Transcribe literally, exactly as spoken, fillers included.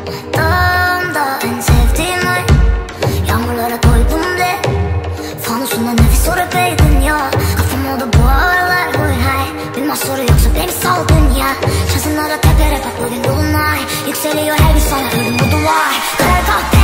Dağımda en sevdiğim ay, yağmurlara doydum de. Fanusundan nefes sorup eydin ya. Kafam oldu bu aralar boy hay. Bilmez soru yoksa beni sal dünya. Şansınlara tepere bak bugün dolunay. Yükseliyor her gün sana ölüm bu duvar. Kara kahpe